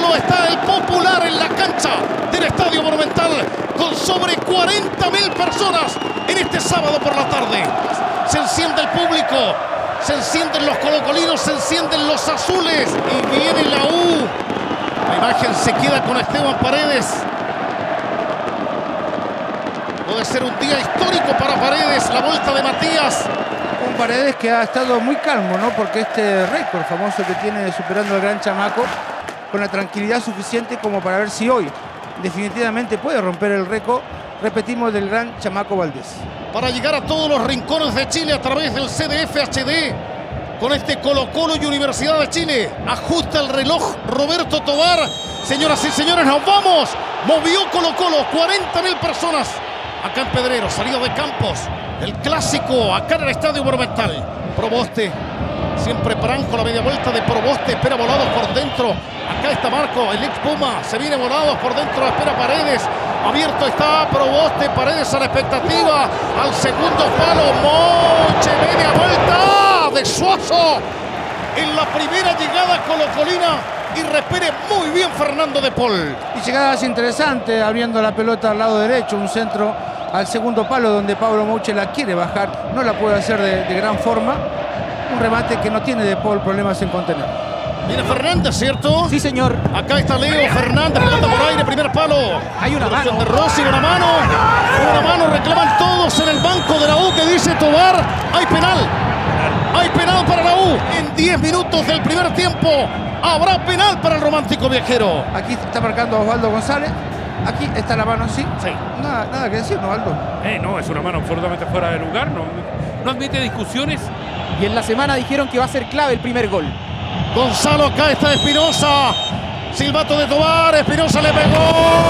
Colo está el popular en la cancha del Estadio Monumental con sobre 40.000 personas en este sábado por la tarde. Se enciende el público, se encienden los colocolinos, se encienden los azules y viene la U. La imagen se queda con Esteban Paredes. Puede ser un día histórico para Paredes, la vuelta de Matías. Un Paredes que ha estado muy calmo, ¿no? Porque este récord famoso que tiene superando al gran chamaco, con la tranquilidad suficiente como para ver si hoy definitivamente puede romper el récord, repetimos, del gran chamaco Valdés. Para llegar a todos los rincones de Chile a través del CDF HD, con este Colo-Colo y Universidad de Chile. Ajusta el reloj Roberto Tovar. Señoras y señores, nos vamos. Movió Colo-Colo, 40.000 personas. Acá en Pedrero, salida de Campos. El clásico, acá en el Estadio Monumental. Proboste, siempre Branco, la media vuelta de Proboste. Espera volados por dentro. Acá está Marco, el ex Puma. Se viene volados por dentro, espera Paredes. Abierto está Proboste, Paredes a la expectativa. Al segundo palo, Moche, media vuelta de Suazo. En la primera llegada colocolina y repere muy bien Fernando de Paul. Y llegadas interesantes, abriendo la pelota al lado derecho, un centro al segundo palo donde Pablo Moche la quiere bajar, no la puede hacer de gran forma. Un remate que no tiene de Paul problemas en contener. Viene Fernández, ¿cierto? Sí, señor. Acá está Leo Fernández, pelota por aire, primer palo. Hay una mano. De Rossi, una mano, reclaman todos en el banco de la U que dice Tovar, hay penal. Hay penal para la U. En 10 minutos del primer tiempo habrá penal para el romántico viajero. Aquí está marcando Osvaldo González. Aquí está la mano, sí. Sí. Nada que decir, ¿no, Osvaldo? No, es una mano absolutamente fuera de lugar. No admite discusiones. Y en la semana dijeron que va a ser clave el primer gol. Gonzalo, acá está Espinosa. Silbato de Tovar, Espinosa le pegó.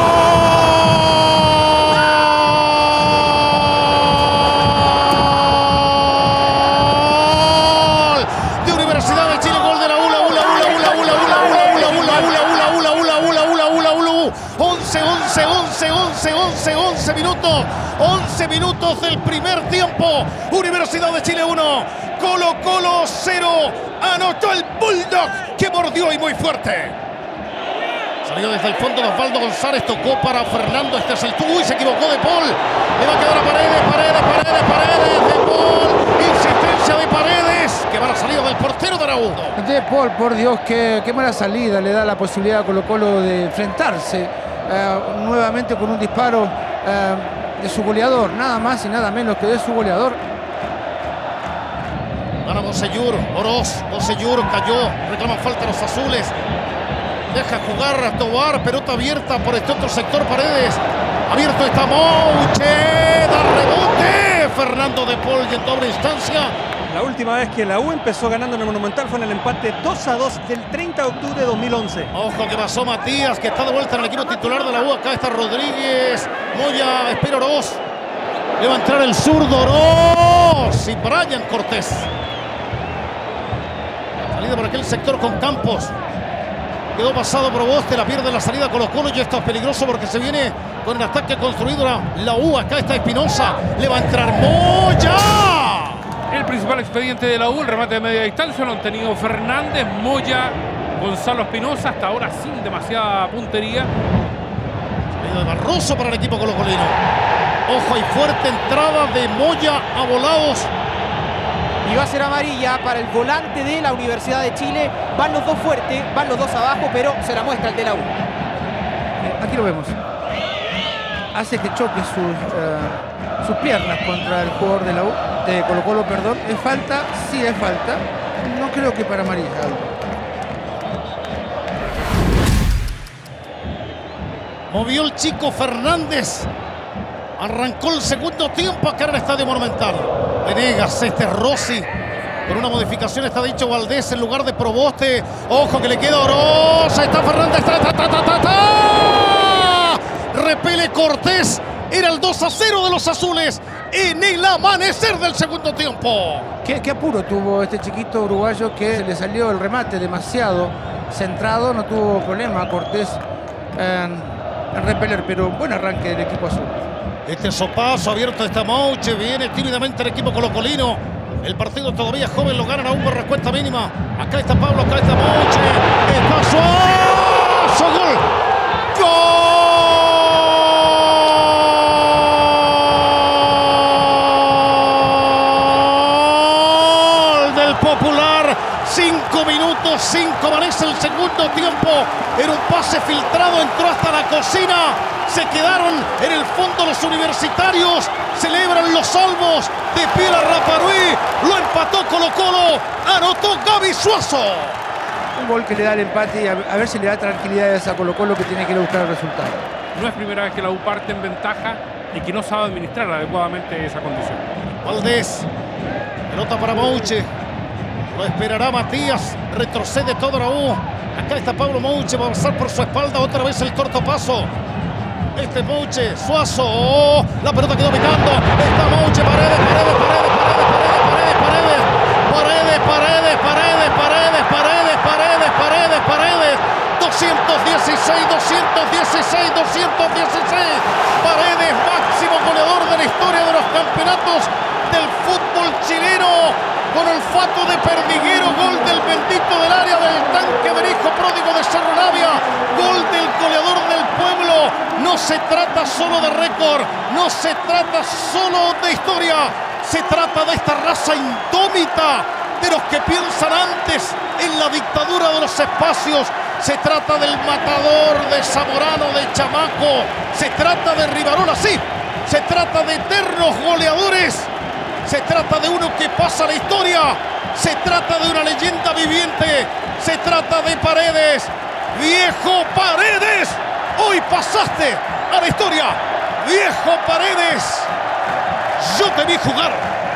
De Universidad de Chile, gol de la U, la U, la U, la U, la U, la U, la U, la U, la U, la U, la U, la U, la U, la U, la U, la U, la U, la U. 11 minutos. 11 minutos del primer tiempo. Universidad de Chile 1. Colo-Colo 0. Anotó el Bulldog que mordió y muy fuerte. Salió desde el fondo de Osvaldo González. Tocó para Fernando. Este es el tubo y se equivocó de Paul. Le va a quedar a Paredes. De Paul. Insistencia de Paredes. Que va a la salida del portero de Araújo. De Paul, por Dios, qué mala salida. Le da la posibilidad a Colo-Colo de enfrentarse nuevamente con un disparo de su goleador. Nada más y nada menos que de su goleador. Gana Bocellur, Oroz, Bocellur cayó, reclaman falta los azules. Deja jugar a Tovar, pelota abierta por este otro sector, Paredes. Abierto está Moche, da rebote. Fernando de Paul y en doble instancia. La última vez que la U empezó ganando en el Monumental fue en el empate 2-2 del 30 de octubre de 2011. Ojo que pasó Matías, que está de vuelta en el equipo titular de la U. Acá está Rodríguez, Moya, espera Oroz. Le va a entrar el zurdo Oroz y Brian Cortés. Salida por aquel sector con Campos. Quedó pasado Proboste, la pierde la salida Colo-Colo y esto es peligroso porque se viene con el ataque construido la U. Acá está Espinosa, le va a entrar Moya. El principal expediente de la U, el remate de media distancia, lo han tenido Fernández, Moya, Gonzalo Espinosa, hasta ahora sin demasiada puntería. Salida de Barroso para el equipo colocolino. Ojo y fuerte entrada de Moya a volados. Y va a ser amarilla para el volante de la Universidad de Chile. Van los dos fuertes, van los dos abajo, pero se la muestra el de la U. Aquí lo vemos. Hace que choque sus piernas contra el jugador de la U, de Colo-Colo, perdón. ¿Es falta? Sí, es falta. No creo que para amarilla. Movió el chico Fernández. Arrancó el segundo tiempo acá en el Estadio Monumental. Venegas, este es Rossi. Con una modificación está dicho Valdés en lugar de Proboste. Ojo que le queda Oroz. Ahí está Fernández. Repele Cortés. Era el 2-0 de los azules en el amanecer del segundo tiempo. ¿Qué apuro tuvo este chiquito uruguayo que se le salió el remate demasiado centrado? No tuvo problema Cortés en repeler, pero buen arranque del equipo azul. Este sopazo abierto está Moche. Viene tímidamente el equipo colocolino. El partido todavía joven, lo ganan aún por respuesta mínima. Acá está Pablo, acá está Moche. Está Barroso, gol. ¡Gol del Popular! 5 minutos, 5 amanece el segundo tiempo. Era un pase filtrado, entró hasta la cocina. Se quedaron en el fondo los universitarios. Celebran los salvos de Piera Rapanui. Lo empató Colo-Colo. Anotó Gaby Suazo. Un gol que le da el empate y a ver si le da tranquilidad a Colo-Colo, que tiene que ir a buscar el resultado. No es primera vez que la U parte en ventaja y que no sabe administrar adecuadamente esa condición. Valdés. Pelota para Mouche. Lo esperará Matías. Retrocede todo la U. Acá está Pablo Mouche. Va a pasar por su espalda otra vez el corto paso. Este Mouche. Suazo. Oh, la pelota quedó picando. Está Mouche. Paredes. 216. Paredes, máximo goleador de la historia de los campeonatos del fútbol chileno. Con olfato de perdiguero, gol del bendito del área del tanque del hijo pródigo de Cerro Navia. Gol del goleador del pueblo. No se trata solo de récord, no se trata solo de historia. Se trata de esta raza indómita, de los que piensan antes en la dictadura de los espacios. Se trata del matador de Zamorano, de Chamaco. Se trata de Rivarola, sí. Se trata de eternos goleadores. Se trata de uno que pasa a la historia. Se trata de una leyenda viviente. Se trata de Paredes. Viejo Paredes, hoy pasaste a la historia. Viejo Paredes, yo te vi jugar.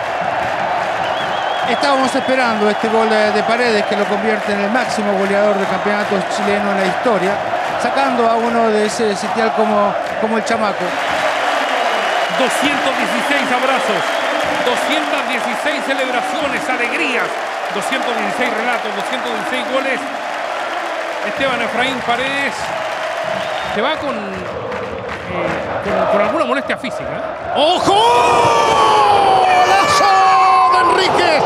Estábamos esperando este gol de Paredes, que lo convierte en el máximo goleador de campeonatos chilenos en la historia, sacando a uno de ese sitial como el Chamaco. 216 abrazos, 216 celebraciones, alegrías, 216 relatos, 216 goles. Esteban Efraín Paredes se va con alguna molestia física, ¿eh? ¡Ojo! ¡Golazo de Enríquez!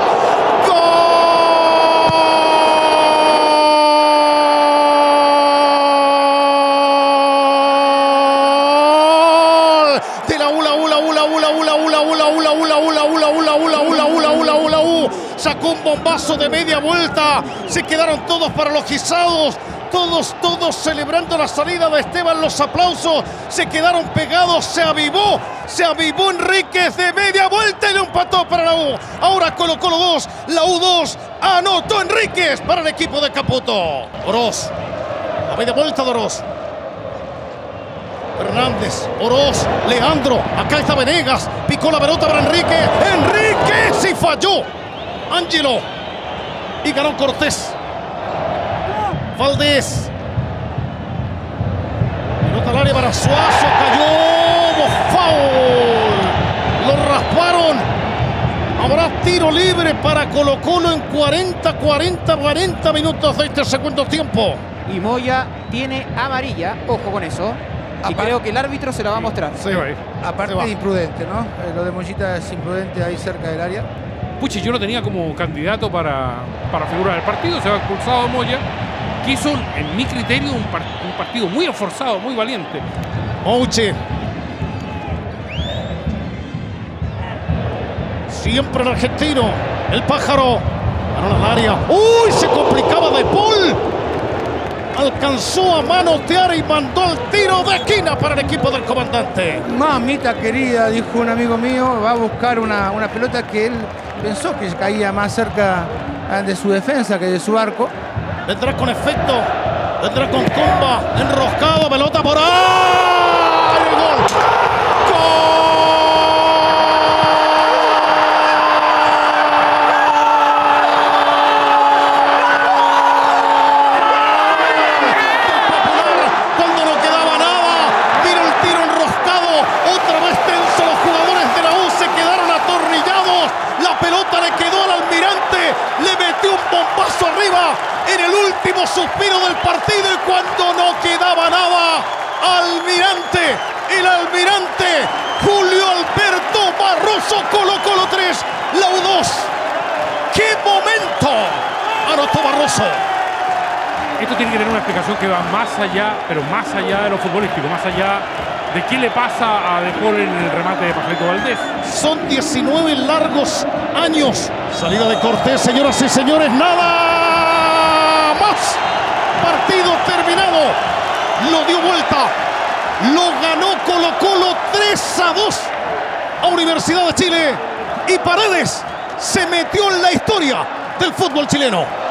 ¡Gol! De la U. Sacó un bombazo de media vuelta. Se quedaron todos paralogizados. Todos celebrando la salida de Esteban, los aplausos, se quedaron pegados, se avivó Enríquez de media vuelta y lo empató para la U. Ahora Colo-Colo 2, la U 2, anotó Enríquez para el equipo de Caputo. Oroz, a media vuelta de Oroz. Hernández, Oroz, Leandro, acá está Venegas, picó la pelota para Enríquez, Enríquez y falló Ángelo y ganó Cortés. Valdés. Pelota al área para Suazo. Cayó. Foul. Lo rasparon. Habrá tiro libre para Colo-Colo en 40 minutos de este segundo tiempo. Y Moya tiene amarilla. Ojo con eso. Y creo que el árbitro se la va a mostrar. Sí. Aparte de imprudente, ¿no? Lo de Mollita es imprudente ahí cerca del área. Puchi, yo lo tenía como candidato para figurar el partido. Se va expulsado Moya, que hizo, en mi criterio, un partido muy esforzado, muy valiente. Mouche. Siempre el argentino. El pájaro. Ganó al área. ¡Uy! Se complicaba De Paul. Alcanzó a manotear y mandó el tiro de esquina para el equipo del comandante. Mamita querida, dijo un amigo mío, va a buscar una pelota que él pensó que caía más cerca de su defensa que de su arco. Vendrá con efecto, vendrá con comba, enroscado, pelota por ahí. ¡Gol! Cuando no quedaba nada, vino el tiro enroscado, otra vez tenso, los jugadores de la U se quedaron atornillados, la pelota le quedó al Almirante, le metió un bombazo arriba en el último suspiro del partido y cuando no quedaba nada, el Almirante, Julio Alberto Barroso, Colo-Colo 3, la U 2. ¡Qué momento! Anotó Barroso. Esto tiene que tener una explicación que va más allá, pero más allá de lo futbolístico, más allá de qué le pasa a De Paul en el remate de Pajarito Valdés. Son 19 largos años. Salida de Cortés, señoras y señores, nada más. Partido terminado. Lo dio vuelta. Lo ganó Colo-Colo 3-2 a Universidad de Chile. Y Paredes se metió en la historia del fútbol chileno.